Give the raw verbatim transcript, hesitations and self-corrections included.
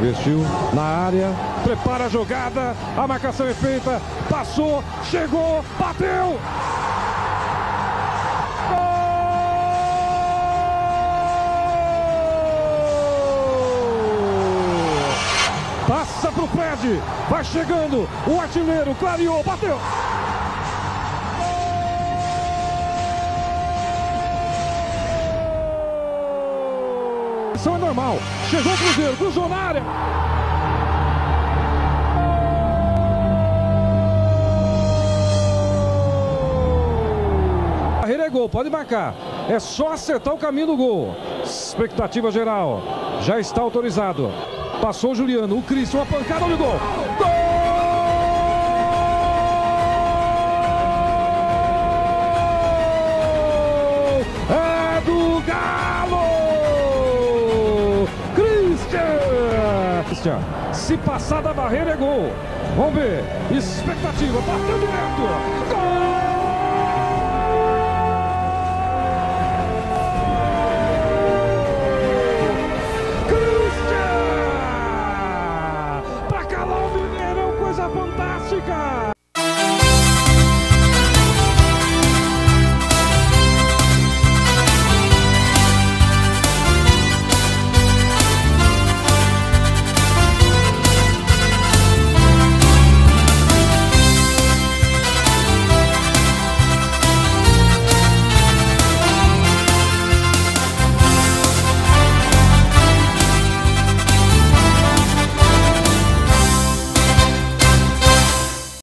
Investiu na área, prepara a jogada, a marcação é feita, passou, chegou, bateu! Passa pro Fred, vai chegando, o artilheiro clareou, bateu! Isso é normal, chegou o Cruzeiro, cruzou na área! Barreira é gol, pode marcar, é só acertar o caminho do gol. Expectativa geral, já está autorizado. Passou o Juliano, o Cristian, uma pancada no gol. Gol! É do Galo! Cristian! Cristian, se passar da barreira é gol. Vamos ver. Expectativa, bateu direto. Gol!